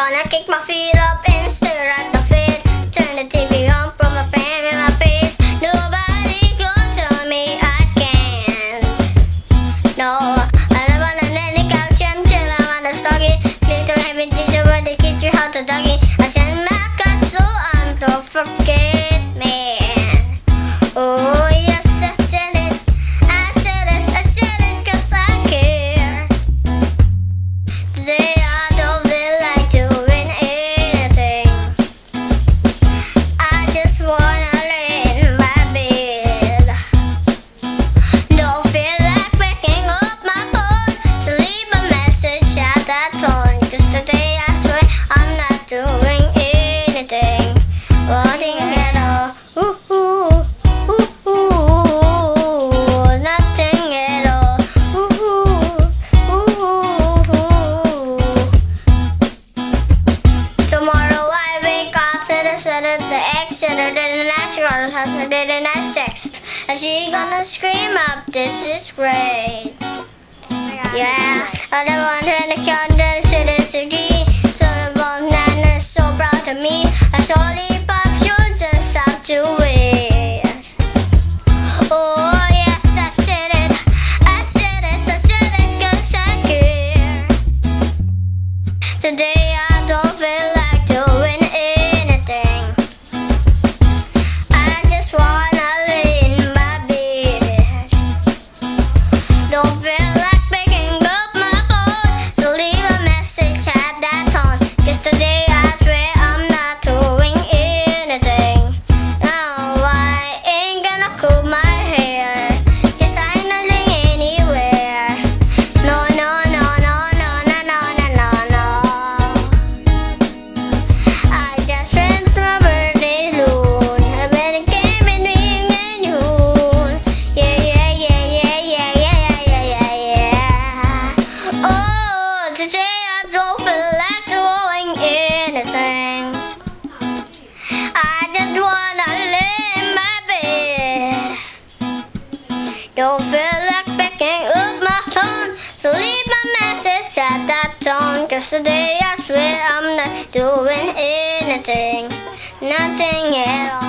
wanna kick my feet up and stare at the feet. Turn the TV on, put my pen in my face. Nobody gonna tell me I can't. No, I don't wanna let the couch until I wanna start it. Click to heaven, teacher, but they teach you how to dog it. I send my castle, I'm don't forget me. Oh yes, I said it, I said it, I said it 'cause I care. Today I don't feel like doing anything. I just wanna lay in my bed. Don't feel like picking up my phone to leave a message at that tone. 'Cause today I swear I'm not doing anything. Wanting at all. Ooh, ooh, ooh, ooh, nothing at all. Ooh, ooh, ooh. Tomorrow I wake up to the set of the exit. Then I gonna have her, then I text. And she gonna scream up, this is great. Yeah, I don't want to count the city. So the bone is so proud of me. I slowly pop, you just have to wait. Oh yes, I said it, I said it, I said it 'cause I care. Today I don't feel like doing anything. I just wanna lay in my bed. Don't feel like picking up my phone to leave a message at that tone. 'Cause today I swear I'm not doing anything. No, I ain't gonna comb my hair, 'cause I'm not going anywhere. No, no, no, no, no, no, no, no, no, no. I just went to my birthday loon. I bet it came between and you. Yeah, yeah, yeah, yeah, yeah, yeah, yeah, yeah, yeah. Oh, today I don't feel like doing anything. I just wanna lay in my bed. Don't feel like picking up my phone, so leave my message at that tone. 'Cause today I swear I'm not doing anything. Nothing at all.